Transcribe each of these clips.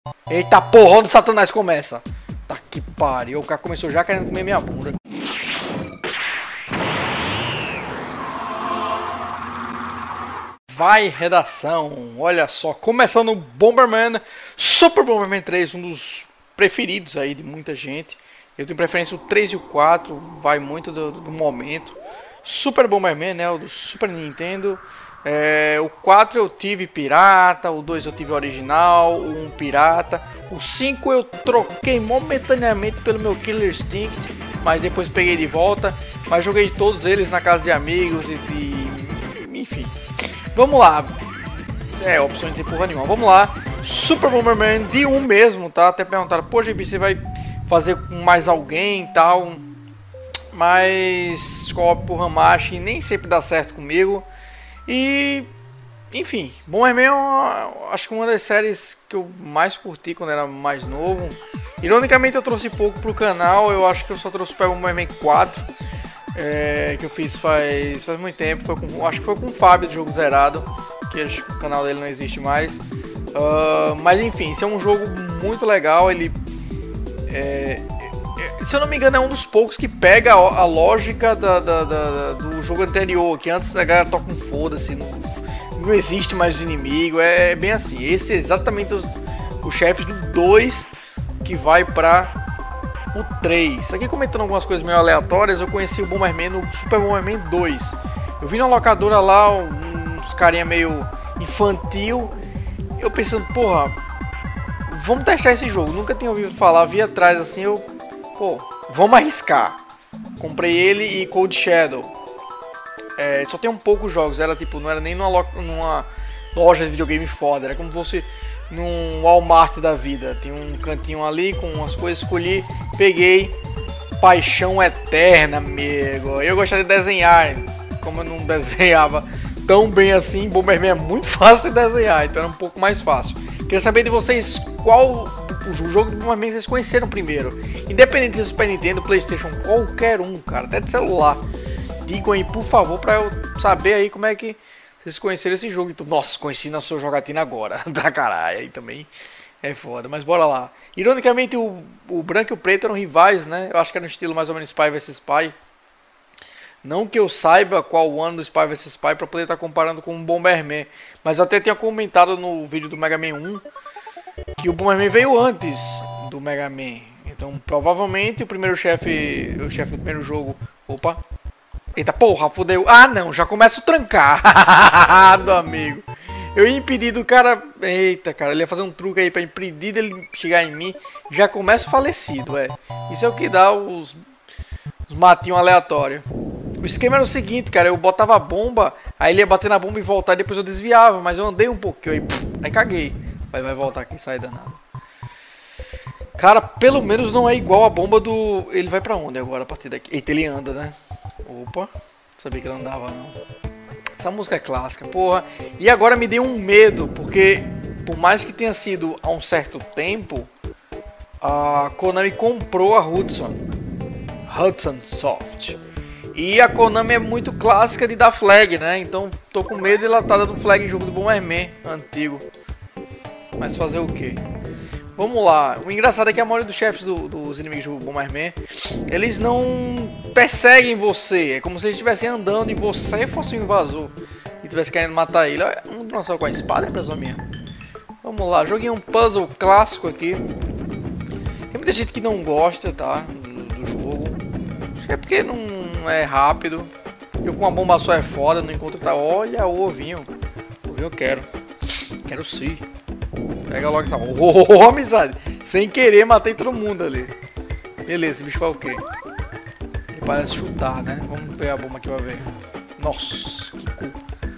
Eita porra, onde o Satanás começa? Tá que pariu, o cara começou já querendo comer minha bunda. Vai, redação, olha só, começando o Bomberman, Super Bomberman 3, um dos preferidos aí de muita gente. Eu tenho preferência o 3 e o 4, vai muito do momento. Super Bomberman, né, o do Super Nintendo. O 4 eu tive pirata, o 2 eu tive original, o 1 pirata. O 5 eu troquei momentaneamente pelo meu Killer Instinct, mas depois peguei de volta. Mas joguei todos eles na casa de amigos enfim. Vamos lá. Opção de ter porra nenhuma. Vamos lá. Super Bomberman de 1 mesmo, tá? Até perguntaram, pô, GB, você vai fazer com mais alguém e tal. Mas co-op por Hamashi nem sempre dá certo comigo. E, enfim, Bomberman acho que uma das séries que eu mais curti quando era mais novo. Ironicamente eu trouxe pouco pro canal, eu acho que eu só trouxe o Super Bomberman 4. Que eu fiz faz muito tempo, acho que foi com o Fábio do Jogo Zerado, que acho que o canal dele não existe mais. Mas enfim, esse é um jogo muito legal, ele... se eu não me engano é um dos poucos que pega a lógica do jogo anterior, que antes a galera toca um foda-se, não existe mais inimigo, é bem assim. Esse é exatamente os chefes do 2 que vai pra o 3. Aqui comentando algumas coisas meio aleatórias, eu conheci o Bomberman no Super Bomberman 2. Eu vi na locadora lá, uns carinha meio infantil, eu pensando, porra, vamos testar esse jogo, nunca tinha ouvido falar, vi atrás assim, vamos arriscar. Comprei ele e Cold Shadow. Só tem poucos jogos, não era nem numa loja de videogame foda, era como se fosse num Walmart da vida. Tinha um cantinho ali com umas coisas, escolhi, peguei. Paixão eterna, amigo. Eu gostava de desenhar, como eu não desenhava tão bem assim, Bomberman é muito fácil de desenhar, então era um pouco mais fácil. Queria saber de vocês qual o jogo de Bomberman vocês conheceram primeiro, independente de Super Nintendo, Playstation, qualquer um, cara, até de celular. Digam aí, por favor, pra eu saber aí como é que vocês conheceram esse jogo. Então, nossa, conheci na sua jogatina agora, da caralho, aí também é foda, mas bora lá. Ironicamente, o branco e o preto eram rivais, né? Eu acho que era no estilo mais ou menos Spy vs Spy. Não que eu saiba qual o ano do Spy vs Spy pra poder estar comparando com o Bomberman, mas eu até tinha comentado no vídeo do Mega Man 1 que o Bomberman veio antes do Mega Man. Então, provavelmente, o chefe do primeiro jogo... Opa! Eita porra, fudeu! Ah não, já começa o trancado, amigo! Eu ia impedir do cara... Eita, cara, ele ia fazer um truque aí pra impedir dele chegar em mim. Já começa falecido, Isso é o que dá os matinhos aleatórios. O esquema era o seguinte, cara, eu botava a bomba, aí ele ia bater na bomba e voltar, e depois eu desviava, mas eu andei um pouquinho, aí caguei. Vai voltar aqui, sai danado. Cara, pelo menos não é igual a bomba do... Ele vai pra onde agora, a partir daqui? Eita, ele anda, né? Opa, não sabia que ele andava, não. Essa música é clássica, porra. E agora me deu um medo, porque por mais que tenha sido há um certo tempo, a Konami comprou a Hudson Soft. E a Konami é muito clássica de dar flag, né? Então tô com medo de ela tá dando flag em jogo do Bomberman antigo. Mas fazer o quê? Vamos lá. O engraçado é que a maioria dos chefes dos inimigos do Bomberman, eles não perseguem você. É como se eles estivessem andando e você fosse um invasor e estivesse querendo matar ele. Olha, um dinossauro com a espada, é impressão minha. Vamos lá. Joguei um puzzle clássico aqui. Tem muita gente que não gosta, tá? Do jogo. Acho que é porque não é rápido. Eu com uma bomba só é foda, não encontro... Olha o ovinho. O ovinho eu quero. Quero sim. Pega logo essa... amizade! Sem querer, matei todo mundo ali. Beleza, esse bicho faz o quê? Ele parece chutar, né? Vamos ver a bomba aqui pra ver. Nossa, que cool.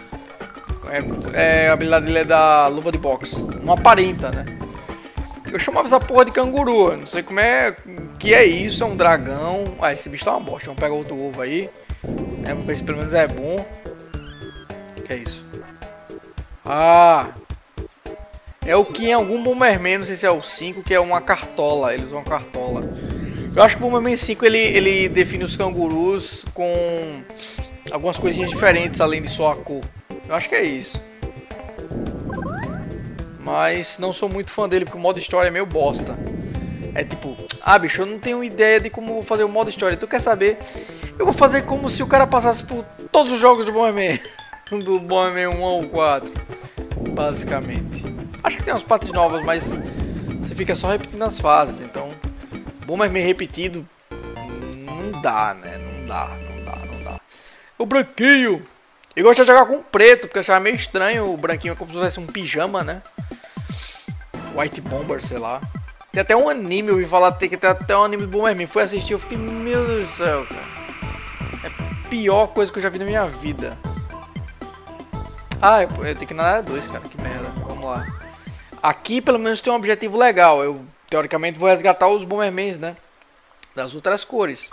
A habilidade dele é da luva de boxe. Não aparenta, né? Eu chamava essa porra de canguru. Não sei como é... que é isso, é um dragão. Ah, esse bicho tá uma bosta. Vamos pegar outro ovo aí. Vamos ver se pelo menos é bom. Que é isso? Ah... É o que em algum Bomberman, não sei se é o 5, que é uma cartola. Eles usam uma cartola. Eu acho que o Bomberman 5 ele define os cangurus com algumas coisinhas diferentes além de só a cor. Eu acho que é isso. mas não sou muito fã dele porque o modo história é meio bosta. É tipo, ah bicho, eu não tenho ideia de como vou fazer o modo história. Tu quer saber? Eu vou fazer como se o cara passasse por todos os jogos do Bomberman. Do Bomberman 1 ao 4. Basicamente. Acho que tem umas partes novas, mas você fica só repetindo as fases. Então, Bomberman repetido não dá, né? Não dá. O branquinho. Eu gosto de jogar com preto, porque eu achava meio estranho o branquinho, como se fosse um pijama, né? White Bomber, sei lá. Tem até um anime, eu ouvi falar que tem até um anime do Bomberman. Fui assistir, eu fiquei, meu Deus do céu, cara. É a pior coisa que eu já vi na minha vida. Ah, eu tenho que ir na área 2, cara, que merda. Vamos lá. Aqui, pelo menos, tem um objetivo legal. Eu, teoricamente, vou resgatar os Bombermans, né? Das outras cores.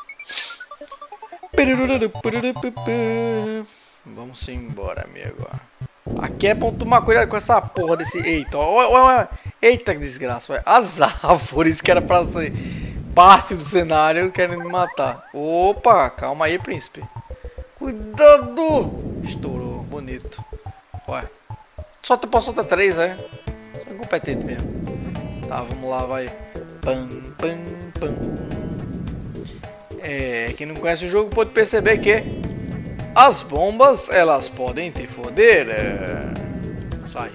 Vamos embora, amigo. Aqui é bom tomar cuidado com essa porra desse... Eita, ó, eita que desgraça, ué. As árvores que era pra ser parte do cenário querem me matar. Opa, calma aí, príncipe. Cuidado! Estourou, bonito. Ué, posso soltar 3, é? Sou incompetente mesmo. Tá, vamos lá, vai. Quem não conhece o jogo pode perceber que as bombas, elas podem te foder. Sai.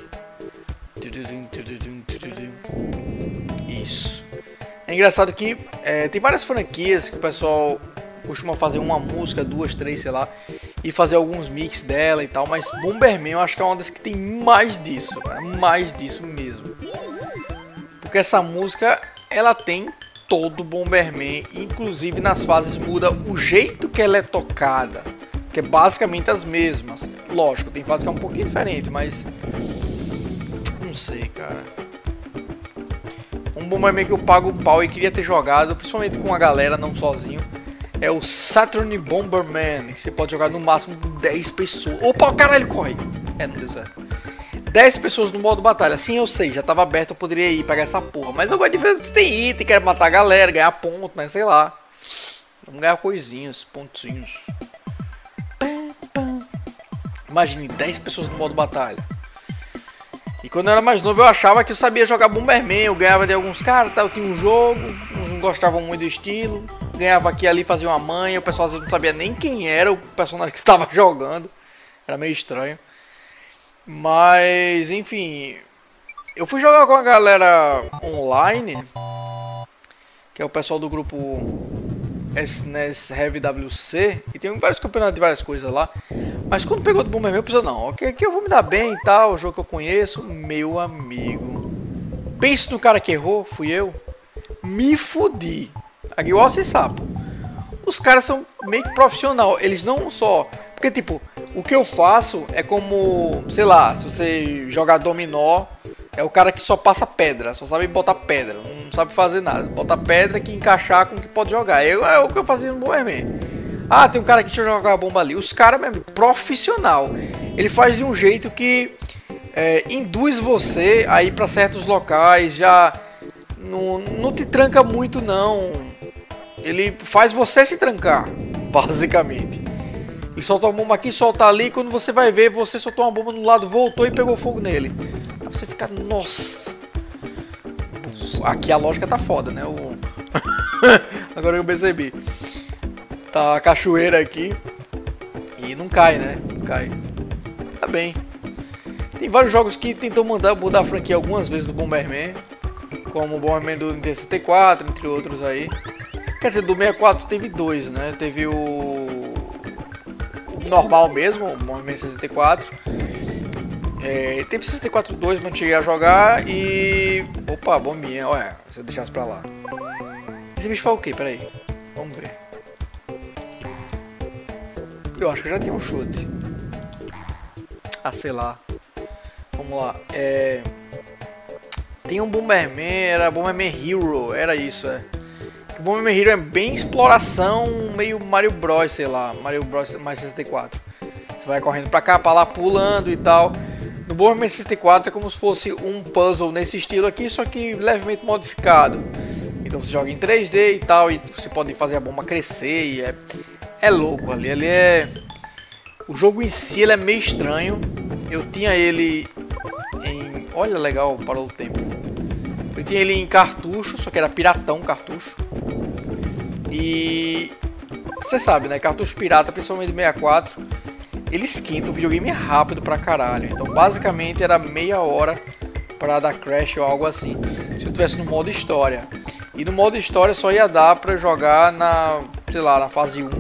Isso. É engraçado que tem várias franquias que o pessoal costuma fazer uma música, 2, 3, sei lá, e fazer alguns mix dela e tal, mas Bomberman eu acho que é uma das que tem mais disso, cara, mais disso mesmo. Porque essa música, ela tem todo Bomberman, inclusive nas fases muda o jeito que ela é tocada, que é basicamente as mesmas. Lógico, tem fase que é um pouquinho diferente, mas não sei, cara. Um Bomberman que eu pago um pau e queria ter jogado, principalmente com a galera, não sozinho, é o Saturn Bomberman, que você pode jogar no máximo 10 pessoas. Opa, caralho, corre! Não deu certo. 10 pessoas no modo batalha. Sim, eu sei, já tava aberto, eu poderia ir pegar essa porra. Mas eu gosto de ver que tem item, quero matar a galera, ganhar ponto, né? Sei lá. Vamos ganhar coisinhas, pontinhos. Imagine 10 pessoas no modo batalha. E quando eu era mais novo eu achava que eu sabia jogar Bomberman. Eu ganhava de alguns caras, tá? Eu tinha um jogo, uns não gostavam muito do estilo. Ganhava aqui e ali, fazia uma manha. O pessoal não sabia nem quem era o personagem que estava jogando. Era meio estranho. Mas, enfim, eu fui jogar com a galera online, que é o pessoal do grupo SNES Heavy WC, e tem vários campeonatos de várias coisas lá. Mas quando pegou do Bomberman, eu pensei, não, aqui eu vou me dar bem e tal, o jogo que eu conheço. Meu amigo, pense no cara que errou, fui eu, me fudi. Aqui, igual vocês sabem, os caras são meio que profissional, eles não só... Porque, tipo, o que eu faço é como, sei lá, se você jogar dominó, é o cara que só passa pedra, só sabe botar pedra, não sabe fazer nada. Bota pedra que encaixar com o que pode jogar. É o que eu fazia no Bomberman. Ah, tem um cara que deixa eu jogar a bomba ali. Os caras mesmo, profissional. Ele faz de um jeito que induz você a ir pra certos locais, já não te tranca muito, não. Ele faz você se trancar, basicamente. Ele solta uma bomba aqui, solta ali, quando você vai ver, você soltou uma bomba no lado, voltou e pegou fogo nele. Aí você fica, nossa. Aqui a lógica tá foda, né? Agora eu percebi. Tá a cachoeira aqui e não cai, né? Não cai. Tá bem. Tem vários jogos que tentou mudar a franquia algumas vezes do Bomberman, como o Bomberman do Nintendo 64, entre outros aí. Quer dizer, do 64 teve 2, né? Teve o normal mesmo, o Bomberman 64. Teve 64 2, mas não cheguei a jogar. E... Opa, bombinha, olha, se eu deixasse pra lá. Esse bicho faz o que? Pera aí, vamos ver. Eu acho que já tinha um chute. Ah, sei lá. Vamos lá. Tem um Bomberman, era Bomberman Hero, era isso, O Bomberman Hero é bem exploração, meio Mario Bros, sei lá, Mario Bros mais 64. Você vai correndo pra cá, pra lá, pulando e tal. No Bomberman 64 é como se fosse um puzzle nesse estilo aqui, só que levemente modificado. Então você joga em 3D e tal, e você pode fazer a bomba crescer, e é louco ali. O jogo em si ele é meio estranho. Eu tinha ele em Olha, legal, parou o tempo. Eu tinha ele em cartucho, só que era piratão cartucho. E... você sabe, né? Cartucho pirata, principalmente de 64, ele esquenta o videogame rápido pra caralho. Então, basicamente, era meia hora pra dar crash ou algo assim. Se eu tivesse no modo história. E no modo história só ia dar pra jogar na, sei lá, na fase 1.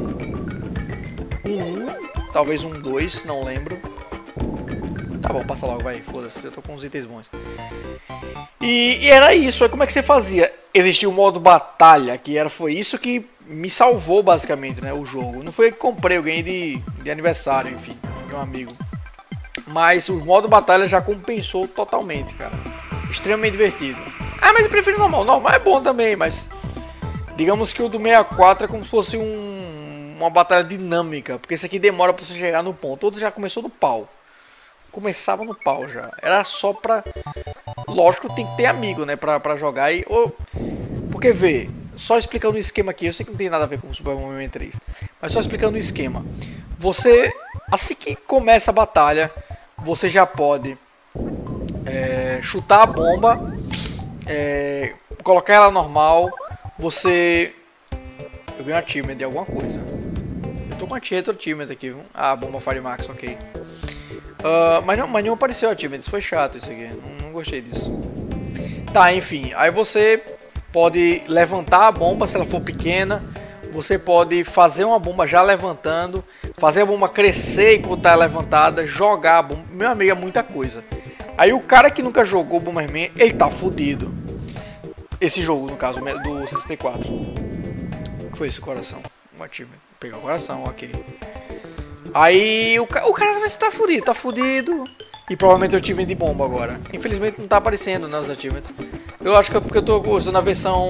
1, talvez 1-2, não lembro. Tá bom, passa logo, vai, foda-se, eu tô com uns itens bons. E era isso, aí como é que você fazia? Existia o modo batalha, foi isso que me salvou basicamente, né, o jogo. Não foi eu que comprei, eu ganhei de aniversário, enfim, de um amigo. Mas o modo batalha já compensou totalmente, cara. Extremamente divertido. Ah, mas eu prefiro normal. Normal é bom também, mas... digamos que o do 64 é como se fosse uma batalha dinâmica. Porque esse aqui demora pra você chegar no ponto. Outro já começou no pau. Começava no pau já. Era só pra... lógico, tem que ter amigo, né? Pra jogar e... porque vê, só explicando o esquema aqui. Eu sei que não tem nada a ver com o Super Mario 3. Mas só explicando o esquema. Você... assim que começa a batalha, você já pode... chutar a bomba... colocar ela normal. Você... eu ganho achievement de alguma coisa. Eu tô com achievement aqui, viu? Ah, bomba Fire Max, ok. Mas não apareceu achievement, isso foi chato isso aqui. Não gostei disso. Tá, enfim. Aí você pode levantar a bomba se ela for pequena. Você pode fazer uma bomba já levantando. Fazer a bomba crescer enquanto tá levantada. Jogar a bomba. Meu amigo, é muita coisa. Aí o cara que nunca jogou Bomberman, ele tá fudido. Esse jogo, no caso, do 64. O que foi esse coração? Um achievement. Pegar o coração, ok. Aí o cara vai estar fudido, tá fudido. E provavelmente é o achievement de bomba agora. Infelizmente não tá aparecendo, né, os achievements. Eu acho que é porque eu tô usando a versão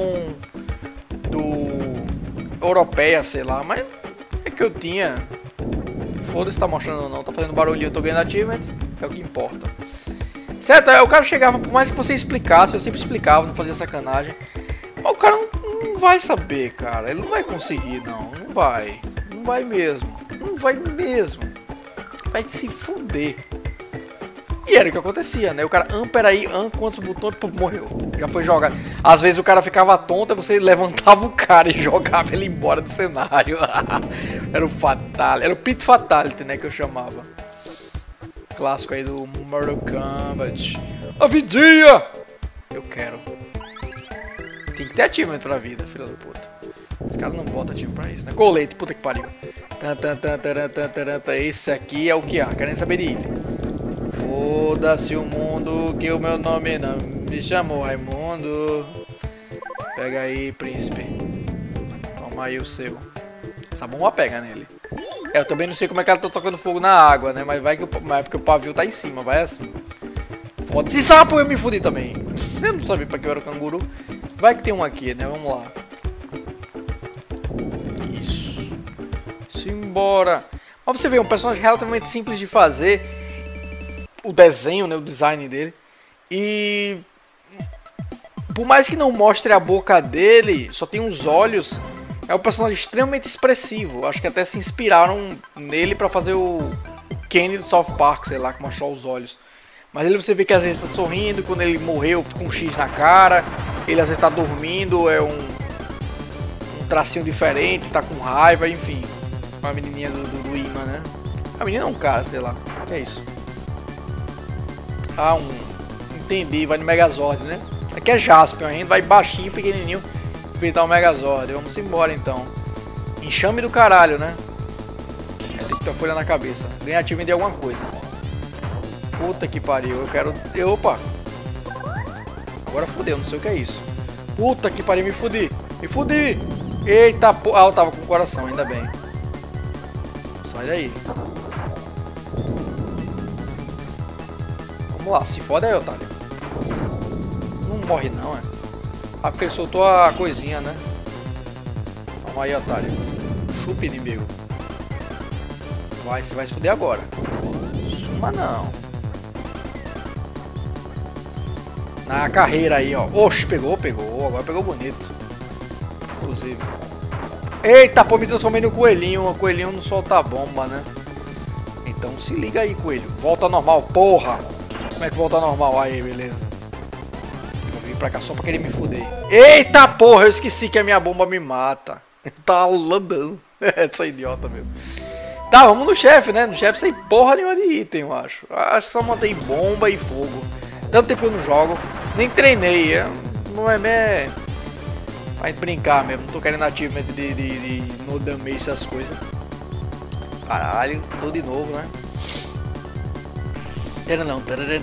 europeia, sei lá. Mas é que eu tinha. Foda-se, tá mostrando ou não. Tá fazendo barulhinho, eu tô ganhando achievement. É o que importa. Certo, aí o cara chegava, por mais que você explicasse, eu sempre explicava, não fazia sacanagem. Mas o cara não vai saber, cara. Ele não vai conseguir, não. Não vai. Não vai mesmo. Não vai mesmo. Vai se fuder. E era o que acontecia, né? O cara, peraí, quantos botões, pô, morreu. Já foi jogado. Às vezes o cara ficava tonto, aí você levantava o cara e jogava ele embora do cenário. Era o Fatality. Era o Pit Fatality, né, que eu chamava. Clássico aí do Mortal Kombat. A vidinha! Eu quero. Tem que ter achievement pra vida, filho da puta. Esse cara não bota achievement pra isso, né? Colete, puta que pariu. Esse aqui é o que há. Querendo saber de item. Foda-se o mundo que o meu nome não me chamou Raimundo. Pega aí, príncipe. Toma aí o seu. Essa bomba pega nele. Eu também não sei como é que ela tá tocando fogo na água, né? Mas vai que porque o pavio tá em cima, vai assim. Foda-se sapo, eu me fudi também. Eu não sabia pra que eu era o canguru. Vai que tem um aqui, né? Vamos lá. Isso. Simbora. Mas você vê, um personagem relativamente simples de fazer. O desenho, né? O design dele. E... por mais que não mostre a boca dele, só tem os olhos... é um personagem extremamente expressivo. Acho que até se inspiraram nele pra fazer o Kenny do South Park, sei lá, que mostrar os olhos. Mas ele você vê que às vezes tá sorrindo, quando ele morreu fica um X na cara. Ele às vezes tá dormindo, é um tracinho diferente, tá com raiva, enfim. Uma menininha do imã, né? A menina é um cara, sei lá. O que é isso? Ah, entendi, vai no Megazord, né? Aqui é Jaspion, a gente vai baixinho, pequenininho. Enfrentar o Megazord. Vamos embora então. Enxame do caralho, né? Tem que ter uma folha na cabeça. Ganhar achievement de alguma coisa. Puta que pariu. Eu quero... opa! Agora fodeu, não sei o que é isso. Puta que pariu, me fudi. Me fudi! Eita porra. Ah, eu tava com o coração, ainda bem. Sai daí. Vamos lá, se foda aí, otário. Não morre não, é? Ah, porque ele soltou a coisinha, né? Vamos aí, otário. Chupa, inimigo. Você vai se fuder agora. Suma não. Na carreira aí, ó. Oxe, pegou. Agora pegou bonito. Inclusive. Eita, pô, me transformei no coelhinho. O coelhinho não solta a bomba, né? Então se liga aí, coelho. Volta ao normal, porra. Como é que volta ao normal? Aí, beleza. Eu vim pra cá só pra querer me fuder. Eita porra, eu esqueci que a minha bomba me mata. Tá andando. Sou idiota mesmo. Tá, vamos no chefe, né? No chefe sem porra nenhuma de item, eu acho. Acho que só mantém bomba e fogo. Tanto tempo que eu não jogo. Nem treinei. Não é pra brincar mesmo. Não tô querendo achievement de no damage, essas coisas. Caralho, tô de novo, né? Não.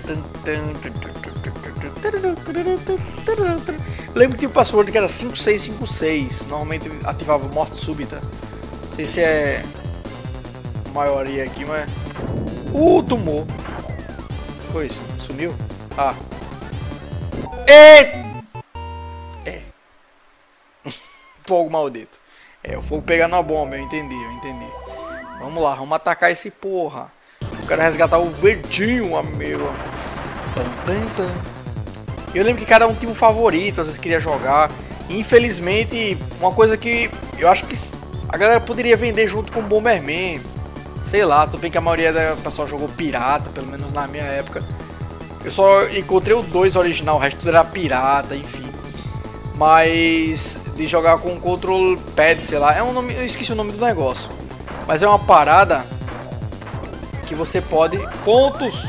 Lembro que tinha o password que era 5656. Normalmente ativava morte súbita. Não sei se é a maioria aqui, mas... tomou. Foi isso? Sumiu? Ah. Fogo maldito. O fogo pegando a bomba, eu entendi. Vamos lá, vamos atacar esse porra. Eu quero resgatar o verdinho, amigo. Eu lembro que cada um tinha um favorito, às vezes queria jogar. Infelizmente, uma coisa que eu acho que a galera poderia vender junto com o Bomberman. Sei lá, tudo bem que a maioria da pessoa jogou pirata, pelo menos na minha época. Eu só encontrei o 2 original, o resto tudo era pirata, enfim. Mas de jogar com o control pad, sei lá, é um nome, eu esqueci o nome do negócio. Mas é uma parada que você pode... Pontos!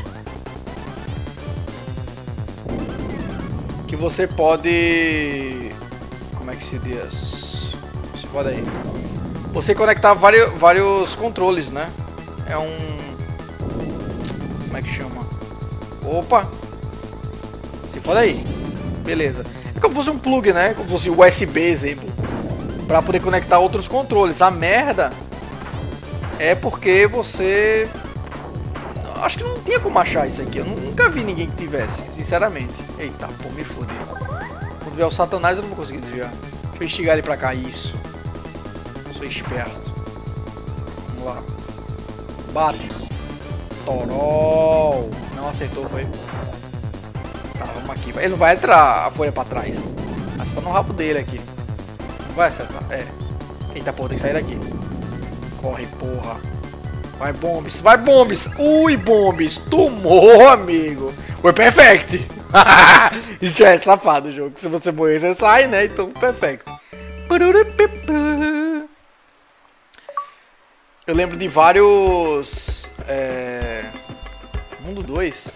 Que você pode... Como é que se diz? Se pode aí. Você conectar vários controles, né? É um... Como é que chama? Opa! Se pode aí. Beleza. É como se fosse um plug, né? Como se fosse USB, exemplo. Pra poder conectar outros controles. A merda é porque você... Acho que não tinha como achar isso aqui. Eu nunca vi ninguém que tivesse, sinceramente. Eita, pô, me fodeu. Quando vier o Satanás eu não vou conseguir desviar. Deixa eu instigar ele pra cá. Isso. Sou esperto. Vamos lá. Bate. Torol. Não acertou, foi. Tá, vamos aqui. Ele não vai entrar a folha pra trás. Mas tá no rabo dele aqui. Não vai acertar. Eita, porra, tem que sair daqui. Corre, porra. Vai, Bombs. Vai, Bombs. Ui, Bombs. Tomou, amigo. Foi perfect. Isso é safado o jogo. Se você morrer, você sai, né? Então, perfect. Eu lembro de vários... Mundo 2.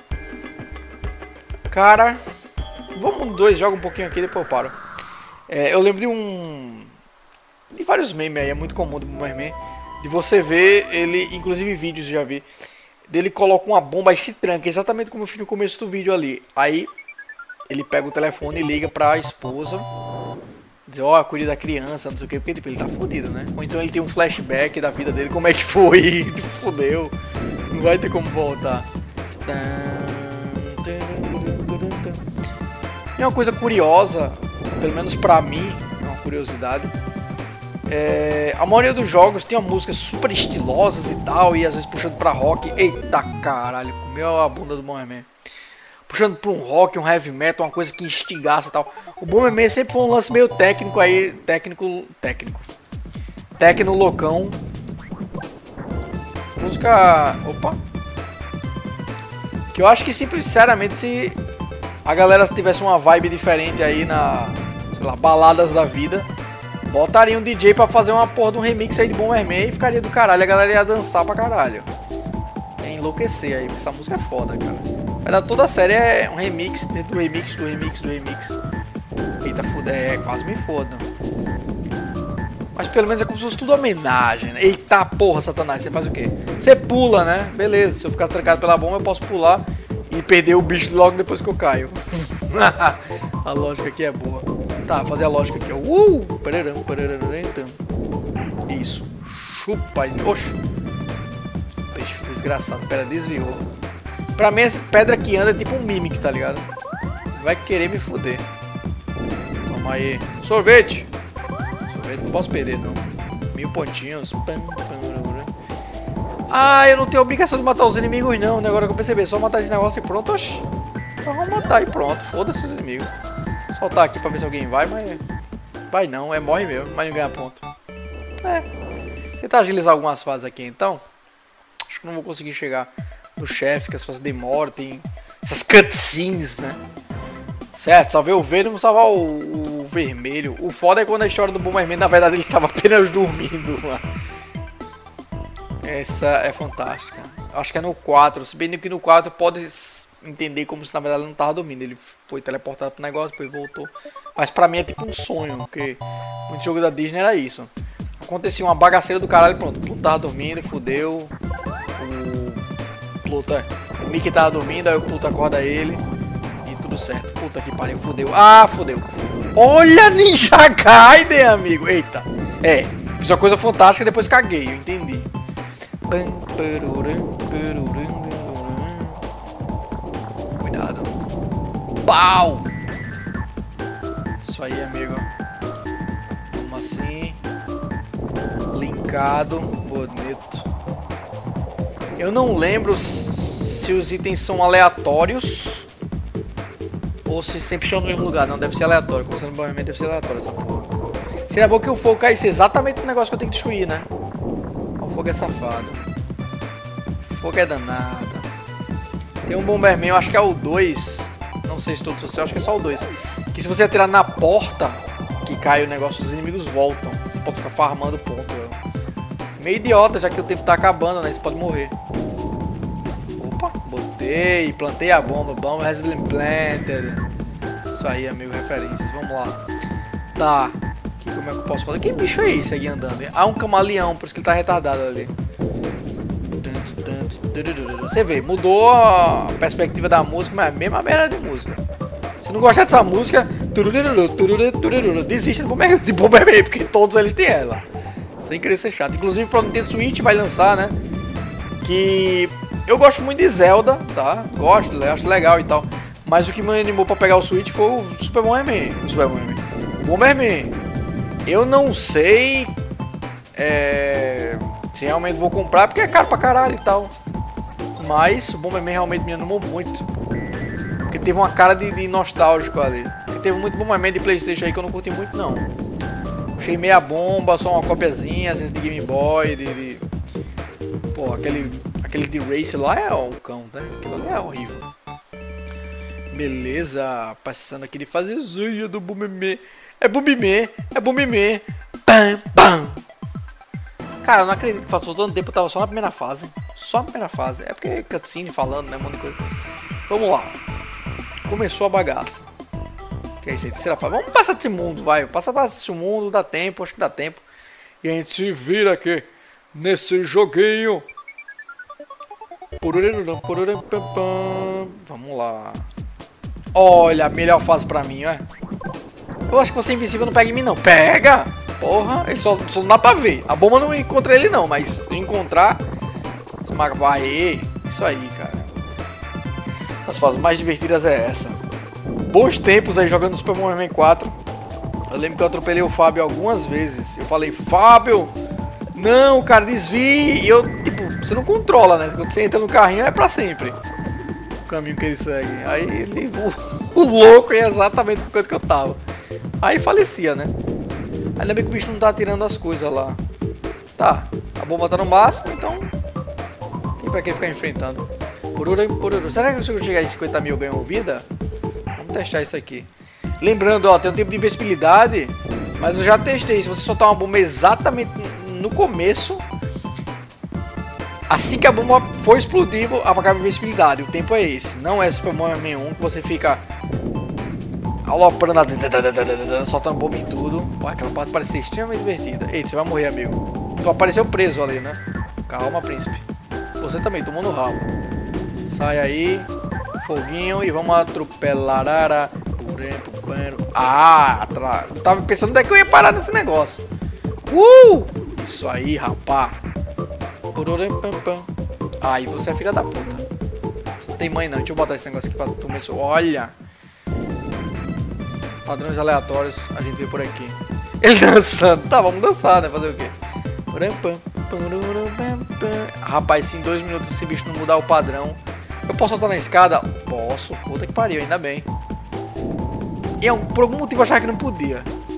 Cara... Vamos Mundo 2, joga um pouquinho aqui, depois eu paro. Eu lembro de vários memes aí, é muito comum do Bomberman. De você ver ele, inclusive vídeos já vi, dele coloca uma bomba e se tranca, exatamente como eu fiz no começo do vídeo ali. Aí ele pega o telefone e liga pra esposa, dizer, ó, cuide da criança, não sei o que, porque tipo, ele tá fudido, né? Ou então ele tem um flashback da vida dele, como é que foi, fudeu, não vai ter como voltar. E uma coisa curiosa, pelo menos pra mim, é uma curiosidade. A maioria dos jogos tem uma músicas super estilosas e tal, e às vezes puxando pra rock. Eita caralho, comeu a bunda do Bomberman. Puxando pra um rock, um heavy metal, uma coisa que instigasse e tal. O Bomberman sempre foi um lance meio técnico aí, técnico, tecno loucão. Música, opa. Que eu acho que sinceramente se a galera tivesse uma vibe diferente aí na, sei lá, baladas da vida, botaria um DJ pra fazer uma porra de um remix aí de Bomberman e ficaria do caralho. A galera ia dançar pra caralho. Ia enlouquecer aí, porque essa música é foda, cara. Vai dar toda a série é um remix, do remix. Eita, foda, quase me foda. Mas pelo menos é como se fosse tudo homenagem, né? Eita porra, Satanás, você faz o quê? Você pula, né? Beleza, se eu ficar trancado pela bomba eu posso pular e perder o bicho logo depois que eu caio. A lógica aqui é boa. Tá, vou fazer a lógica aqui, ó. Isso. Chupa ele. Oxi. Peixe desgraçado. Pera, desviou. Pra mim, essa pedra que anda é tipo um Mimic, tá ligado? Vai querer me fuder. Toma aí. Sorvete. Sorvete não posso perder, não. 1000 pontinhos. Ah, eu não tenho obrigação de matar os inimigos, não. Agora que eu percebi, só matar esse negócio e pronto. Oxi. Então vamos matar e pronto. Foda-se os inimigos. Soltar aqui pra ver se alguém vai, mas... Vai não, morre mesmo, mas não ganha ponto. Tentar agilizar algumas fases aqui então. Acho que não vou conseguir chegar no chefe, que as fases demoram, tem essas cutscenes, né? Certo, salvei o verde, vamos salvar o vermelho. O foda é quando a história do Bomberman, na verdade, ele estava apenas dormindo lá. Essa é fantástica. Acho que é no 4, se bem que no 4 pode entender como se na verdade ele não estava dormindo. Ele foi teleportado pro negócio, depois voltou. Mas pra mim é tipo um sonho, porque muito jogo da Disney era isso. Acontecia uma bagaceira do caralho, pronto. O Pluto tava dormindo, fudeu. O Mickey tava dormindo, aí o Pluto acorda ele. E tudo certo. Puta que pariu, fudeu. Ah, fudeu. Olha Ninja Gaiden, amigo. Eita. É, fiz uma coisa fantástica e depois caguei, eu entendi. Cuidado. Pau! Isso aí, amigo. Vamos assim. Linkado. Bonito. Eu não lembro se os itens são aleatórios ou se sempre estão no mesmo lugar. Não, deve ser aleatório. Começando no Bomberman deve ser aleatório essa porra. Seria bom que o fogo caísse exatamente no negócio que eu tenho que destruir, né? O fogo é safado. O fogo é danado. Tem um Bomberman, eu acho que é o 2. Não sei se todos os acho que é só o 2. Que se você atirar na porta que cai o negócio, os inimigos voltam. Você pode ficar farmando ponto. Meio idiota, já que o tempo tá acabando, né? Você pode morrer. Opa, botei, plantei a bomba. Bomba has been planted. Isso aí, amigo, referências. Vamos lá. Tá. Como é que eu posso fazer? Que bicho é esse aqui andando? Ah, um camaleão, por isso que ele tá retardado ali. Você vê, mudou a perspectiva da música, mas é a mesma merda de música. Se não gostar dessa música, desista de Bomberman, porque todos eles têm ela. Sem querer ser chato. Inclusive para o Nintendo Switch vai lançar, né? Que eu gosto muito de Zelda, tá? Gosto, acho legal e tal. Mas o que me animou para pegar o Switch foi o Super Bomberman. Bomberman. Eu não sei se realmente vou comprar, porque é caro pra caralho e tal. Mas o Bomberman realmente me animou muito. Porque teve uma cara de nostálgico ali. Porque teve muito Bomberman de PlayStation aí que eu não curti muito, não. Achei meia bomba, só uma copiazinha, às vezes de Game Boy, Pô, aquele de Race lá é o cão, tá? Aquilo ali é horrível. Beleza, passando aqui de fasezinha do Bomberman. É Bomberman. Pam, pam. Cara, eu não acredito que passou tanto tempo, eu tava só na primeira fase. Só na primeira fase. É porque cutscene falando, né? Um monte de coisa. Vamos lá. Começou a bagaça. Que é isso aí, terceira fase. Vamos passar desse mundo, vai. Passa desse mundo, dá tempo, acho que dá tempo. E a gente se vira aqui nesse joguinho. Vamos lá. Olha, a melhor fase pra mim, ó. Eu acho que você invisível não pega em mim, não. Pega! Porra, ele só não dá pra ver. A bomba não encontra ele, não. Mas se encontrar... Aê, isso aí, cara. As fases mais divertidas é essa. Bons tempos aí jogando Super Bomberman 4. Eu lembro que eu atropelei o Fábio algumas vezes. Eu falei, Fábio... Não, cara, desvie. E eu, tipo, você não controla, né? Quando você entra no carrinho é pra sempre o caminho que ele segue. Aí ele... O louco é exatamente o canto que eu tava. Aí falecia, né? Ainda bem que o bicho não tá tirando as coisas lá. Tá, a bomba tá no máximo, então tem pra que ficar enfrentando. Será que se eu chegar em 50 mil eu ganho vida? Vamos testar isso aqui. Lembrando, ó, tem um tempo de invencibilidade, mas eu já testei. Se você soltar uma bomba exatamente no começo, assim que a bomba for explodir, acaba a invencibilidade. O tempo é esse. Não é Super Bomberman 1 que você fica aloprando, soltando bomba em tudo. Pô, aquela parte parece ser extremamente divertida. Eita, você vai morrer, amigo. Tu apareceu preso ali, né? Calma, príncipe. Você também, tomou no rabo. Sai aí. Foguinho e vamos atropelar. Ah, eu tava pensando onde é que eu ia parar nesse negócio. Isso aí, rapá. Aí você é filha da puta. Você não tem mãe não. Deixa eu botar esse negócio aqui pra tu mesmo. Olha. Padrões aleatórios a gente vê por aqui. Ele dançando. Tá, vamos dançar, né? Fazer o quê? Rapaz, se em 2 minutos esse bicho não mudar o padrão. Eu posso soltar na escada? Posso. Puta que pariu, ainda bem. E por algum motivo eu achava que não podia.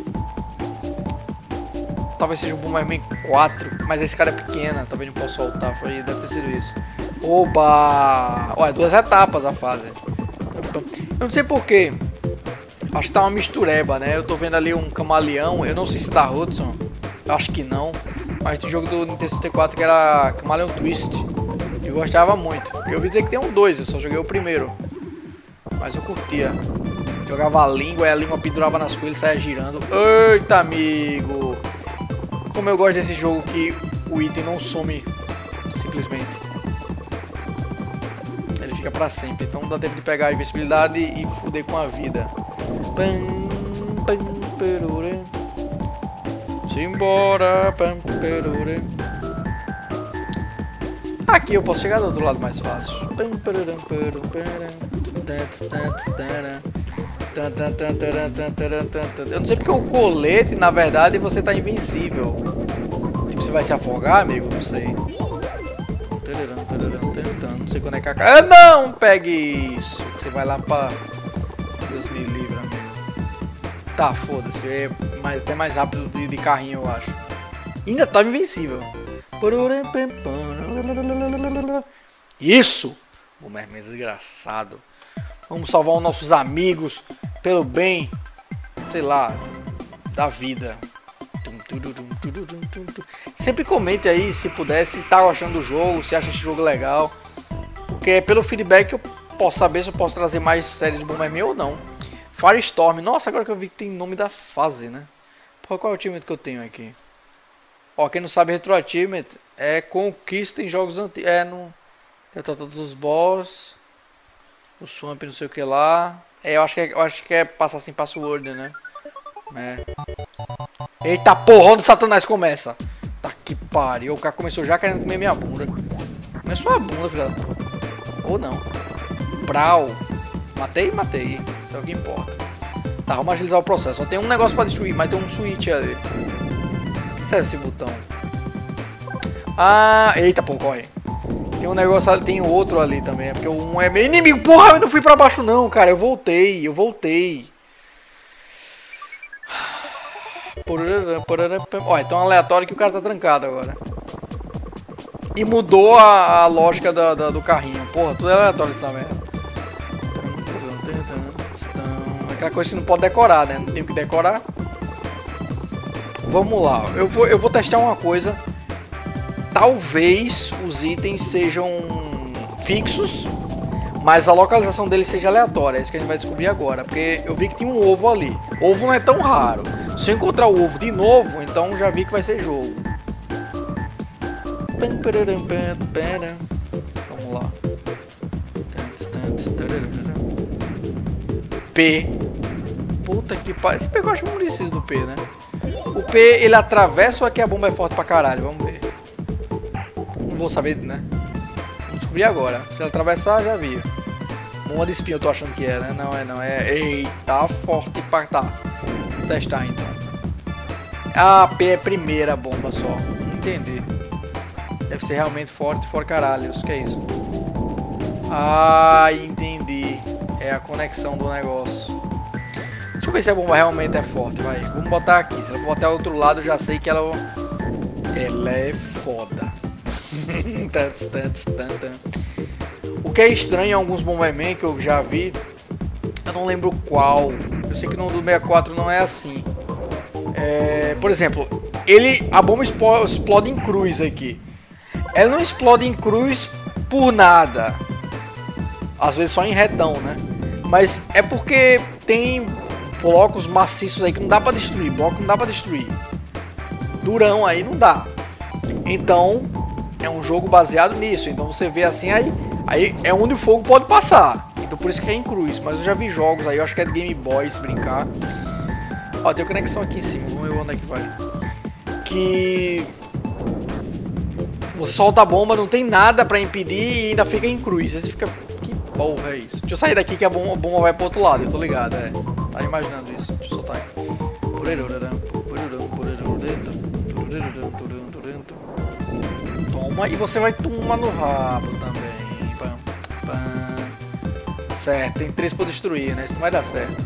Talvez seja o Bomberman 4, mas a escada é pequena, talvez não possa soltar, deve ter sido isso. Oba! Olha, 2 etapas a fase. Eu não sei porquê. Acho que tá uma mistureba, né? Eu tô vendo ali um camaleão. Eu não sei se é da Hudson. Eu acho que não. Mas tem um jogo do Nintendo 64 que era Camaleon Twist. Eu gostava muito. Eu ouvi dizer que tem um 2, eu só joguei o primeiro. Mas eu curtia. Jogava a língua e a língua pendurava nas coisas e saia girando. Eita, amigo! Como eu gosto desse jogo que o item não some simplesmente. Ele fica pra sempre. Então não dá tempo de pegar a invencibilidade e fuder com a vida. Simbora. Aqui eu posso chegar do outro lado mais fácil. Eu não sei porque o colete, na verdade, você tá invencível. Tipo, você vai se afogar, amigo? Não sei. Não sei quando é que acaba. Ah, não! Pegue isso. Você vai lá pra... Deus me livre, amigo. Tá, foda-se. É até mais rápido de carrinho, eu acho. Ainda tá invencível. Isso! O Merman desgraçado. Vamos salvar os nossos amigos pelo bem, sei lá, da vida. Sempre comente aí, se puder, se tá gostando do jogo, se acha esse jogo legal. Porque pelo feedback eu posso saber se eu posso trazer mais séries de Bomberman ou não. Firestorm, nossa, agora que eu vi que tem nome da fase, né? Porra, qual é o achievement que eu tenho aqui? Ó, quem não sabe, Retro Achievement é conquista em jogos antigos. É, não... Tentar todos os boss. O Swamp, não sei o que lá. É, eu acho que é passar sem password, né? É. Eita porra, onde o Satanás começa? Tá que pariu. O cara começou já querendo comer minha bunda. Começou a bunda, filha da puta. Ou não. Brau. Matei? Matei. Isso é o que importa. Tá, vamos agilizar o processo. Só tem um negócio pra destruir, mas tem um switch ali. O que serve esse botão? Ah, eita, pô, corre. Tem um negócio ali, tem outro ali também. É porque um é meu inimigo. Porra, eu não fui pra baixo não, cara. Eu voltei. Ó, então aleatório que o cara tá trancado agora. E mudou a lógica do carrinho. Porra, tudo é aleatório dessa merda. Aquela coisa que não pode decorar, né? Não tem o que decorar. Vamos lá. Eu vou testar uma coisa. Talvez os itens sejam fixos, mas a localização deles seja aleatória. É isso que a gente vai descobrir agora. Porque eu vi que tinha um ovo ali. Ovo não é tão raro. Se eu encontrar o ovo de novo, então já vi que vai ser jogo. Vamos lá. P. Puta que pariu. Esse P eu acho que não precisa do P, né? O P, ele atravessa ou é que a bomba é forte pra caralho? Vamos ver. Não vou saber, né? Vou descobrir agora. Se ela atravessar, já vi. Bomba de espinho eu tô achando que é, né? Não é não. É... Eita, forte pra... Tá. Vou testar então. A P é primeira bomba só. Entendi. Deve ser realmente forte, for caralhos. Que é isso? Ah, entendi. É a conexão do negócio. Deixa eu ver se a bomba realmente é forte, vai. Vamos botar aqui. Se eu for botar outro lado, eu já sei que ela é foda. O que é estranho em alguns Bomberman que eu já vi, eu não lembro qual. Eu sei que no do 64 não é assim. Por exemplo, a bomba explode em cruz aqui. Ela não explode em cruz por nada. Às vezes só em retão, né? Mas é porque tem blocos maciços aí que não dá pra destruir. Bloco não dá pra destruir. Durão aí não dá. Então é um jogo baseado nisso. Então você vê assim, aí é onde o fogo pode passar. Então por isso que é em cruz. Mas eu já vi jogos aí, eu acho que é de Game Boy, se brincar. Ó, tem conexão aqui em cima. Vamos ver onde é que vai. Que você solta a bomba, não tem nada pra impedir e ainda fica em cruz. Aí você fica... Que porra é isso? Deixa eu sair daqui que a bomba vai pro outro lado. Eu tô ligado, é. Tá imaginando isso. Deixa eu soltar aqui. Toma, e você vai tomar no rabo também. Certo, tem 3 pra destruir, né? Isso não vai dar certo.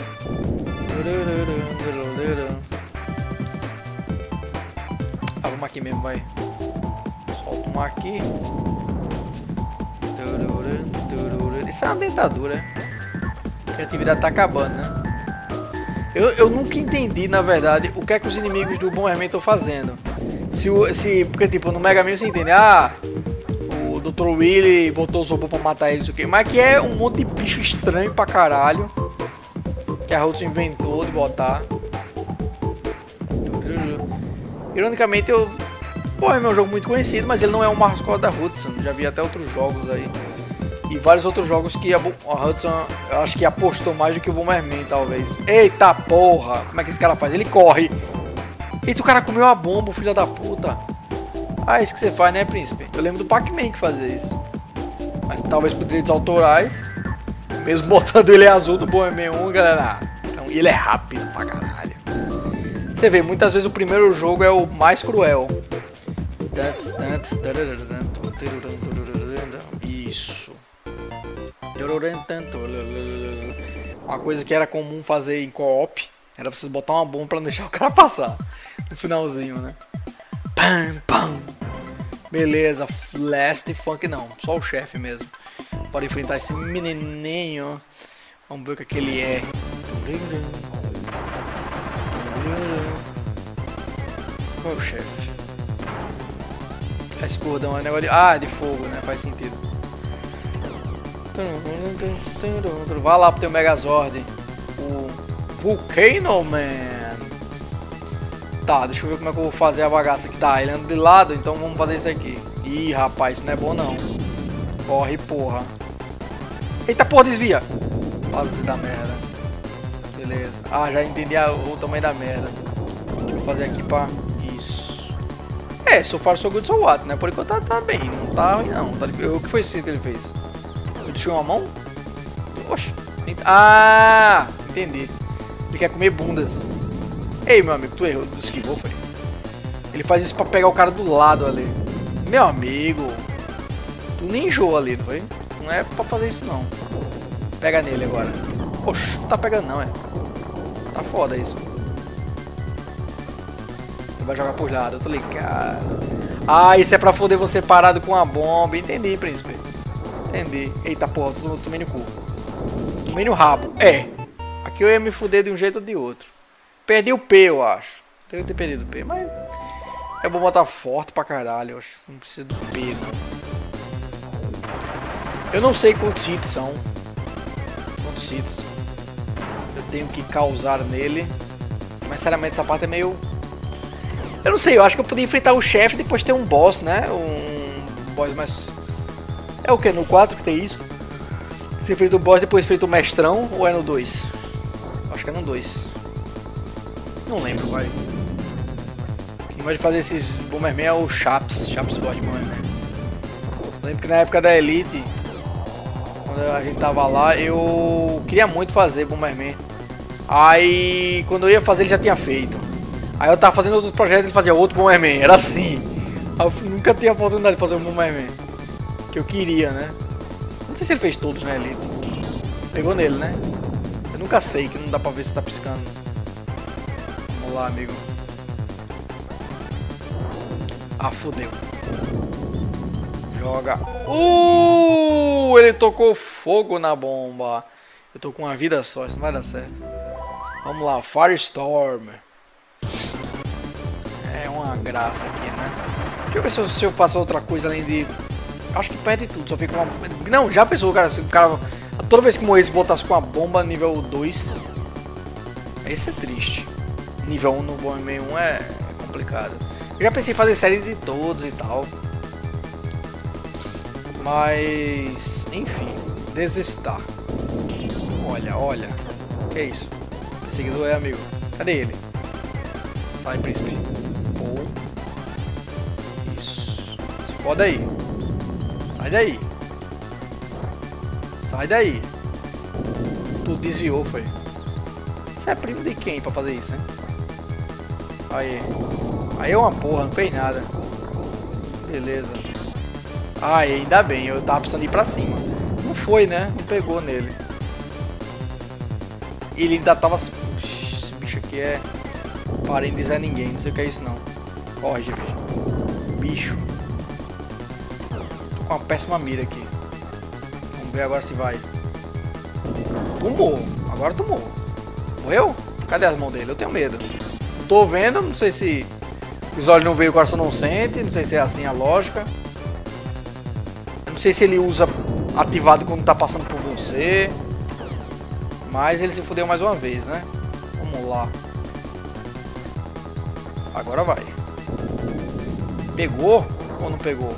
Ah, vamos aqui mesmo, vai. Solta uma aqui. Isso é uma dentadura. criatividade tá acabando, né? Eu nunca entendi, na verdade, o que é que os inimigos do Bomberman estão fazendo. Porque, tipo, no Mega Man você entende, o Dr. Willy botou os robôs pra matar eles, mas que é um monte de bicho estranho pra caralho, que a Hudson inventou de botar. Ironicamente, Bomberman é um jogo muito conhecido, mas ele não é um mascote da Hudson. Já vi até outros jogos aí. E vários outros jogos que a Hudson, eu acho que apostou mais do que o Bomberman, talvez. Eita porra! Como é que esse cara faz? Ele corre! Eita, o cara comeu a bomba, filho da puta! Ah, isso que você faz, né, príncipe? Eu lembro do Pac-Man que fazia isso. Mas talvez por direitos autorais. Mesmo botando ele azul do Bomberman 1, galera. Então, ele é rápido pra caralho. Você vê, muitas vezes o primeiro jogo é o mais cruel. Isso. Uma coisa que era comum fazer em co-op era você botar uma bomba pra não deixar o cara passar no finalzinho, né? Pam, pam. Beleza, Last Funk não, só o chefe mesmo. Pode enfrentar esse menininho. Vamos ver o que ele é. Qual é o chefe? Esse cordão é negócio de... de fogo, né? Faz sentido. Vai lá pro teu Megazord. O Volcano Man. Tá, deixa eu ver como é que eu vou fazer a bagaça aqui. Tá, ele anda de lado, então vamos fazer isso aqui. Ih, rapaz, isso não é bom não. Corre, porra. Eita, porra, desvia. Quase da merda. Beleza. Já entendi o tamanho da merda. Deixa eu fazer aqui pra... Isso. So far so good, so what, né? Por enquanto tá bem. Não tá ruim não. O que foi isso que ele fez? Ele deixou uma mão? Oxe. Entendi. Ele quer comer bundas. Ei, meu amigo, tu errou, tu esquivou, foi? Ele faz isso pra pegar o cara do lado ali. Meu amigo, tu ninjou ali, não foi? Não é pra fazer isso não. Pega nele agora. Oxe, não tá pegando não, Tá foda isso. Você vai jogar por lado, eu tô ligado. Isso é pra foder você parado com a bomba. Entendi, príncipe. Entendi. Eita porra, tomei no cu. Tomei no rabo. Aqui eu ia me fuder de um jeito ou de outro. Perdi o P, eu acho. Devo ter perdido o P, mas... É bom botar forte pra caralho, eu acho. Não precisa do P, não. Eu não sei quantos hits são. Quantos hits eu tenho que causar nele. Mas, sinceramente, essa parte é meio... Eu não sei, eu acho que eu podia enfrentar o chefe e depois ter um boss, né? Um boss mais... É o que? No 4 que tem isso? Você enfrenta o boss, depois enfrenta o mestrão, ou é no 2? Acho que é no 2. Não lembro, vai. Quem vai fazer esses Bomberman é o Chaps God de Bomberman. Eu lembro que na época da Elite, quando a gente tava lá, eu queria muito fazer Bomberman. Aí, quando eu ia fazer, ele já tinha feito. Aí eu tava fazendo outro projeto e ele fazia outro Bomberman, era assim. Aí eu nunca tinha a oportunidade de fazer um Bomberman que eu queria, né? Não sei se ele fez todos na Elite. Pegou nele, né? Eu nunca sei, que não dá pra ver se tá piscando. Vamos lá, amigo. Fodeu. Joga. Ele tocou fogo na bomba. Eu tô com uma vida só, isso não vai dar certo. Vamos lá, Firestorm. É uma graça aqui, né? Deixa eu ver se eu faço outra coisa além de... Acho que perde tudo, só fica uma... Não, já pensou, cara, se o cara... Toda vez que morresse voltasse com a bomba nível 2. Esse é triste. Nível 1 no Bomberman 1 é complicado. Eu já pensei em fazer série de todos e tal. Mas... Enfim, desistar. Olha. Que é isso? Perseguidor é amigo. Cadê ele? Sai, príncipe. Isso. Se foda aí. Sai daí. Sai daí. Tu desviou, foi. Você é primo de quem pra fazer isso, né? Aí é uma porra, não fez nada. Beleza. Ainda bem, eu tava precisando ir pra cima. Não foi, né? Não pegou nele. Ele ainda tava... Esse bicho aqui é... Parei de dizer a ninguém, não sei o que é isso não. Corre, bicho. Tô com uma péssima mira aqui. Vamos ver agora se vai. Tomou. Agora tomou. Morreu? Cadê as mãos dele? Eu tenho medo. Tô vendo, não sei se os olhos não veem, o coração não sente. Não sei se é assim a lógica. Não sei se ele usa ativado quando tá passando por você. Mas ele se fudeu mais uma vez, né? Vamos lá. Agora vai. Pegou ou não pegou?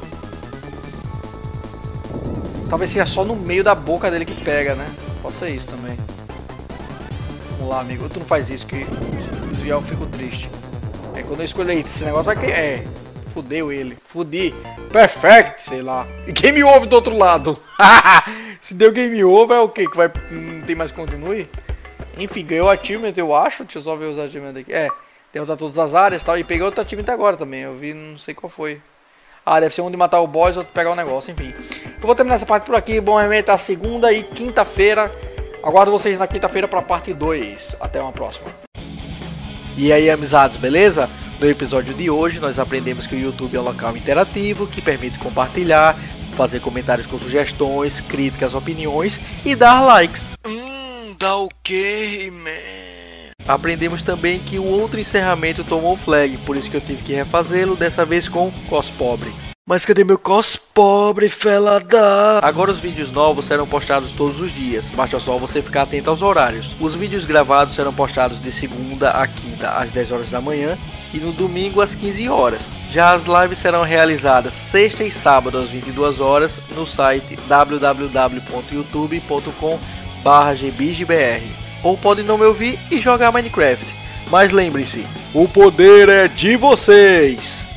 Talvez seja só no meio da boca dele que pega, né? Pode ser isso também. Vamos lá, amigo. Tu não faz isso que se desviar eu fico triste. É quando eu escolhi esse negócio aqui. É. Fudeu ele. Fudi. Perfect, sei lá. E game over do outro lado. Se deu game over é o que? Que vai. Não tem mais continue? Enfim, ganhou achievement, eu acho. Deixa eu só ver os achievements aqui. É. Derrotar todas as áreas e tal. E peguei outro achievement agora também. Eu vi, não sei qual foi. Ah, deve ser um de matar o boss, outro pegar o negócio, enfim. Eu vou terminar essa parte por aqui. Bom evento a segunda e quinta-feira. Aguardo vocês na quinta-feira para a parte 2. Até uma próxima. E aí, amizades, beleza? No episódio de hoje, nós aprendemos que o YouTube é um local interativo que permite compartilhar, fazer comentários com sugestões, críticas, opiniões e dar likes. Dá o quê, man? Aprendemos também que o outro encerramento tomou flag, por isso que eu tive que refazê-lo, dessa vez com cos pobre. Mas cadê meu cos pobre, felada? Agora os vídeos novos serão postados todos os dias, basta só você ficar atento aos horários. Os vídeos gravados serão postados de segunda a quinta às 10 horas da manhã e no domingo às 15 horas. Já as lives serão realizadas sexta e sábado às 22 horas no site www.youtube.com/gbigibr. Ou pode não me ouvir e jogar Minecraft. Mas lembrem-se, o poder é de vocês!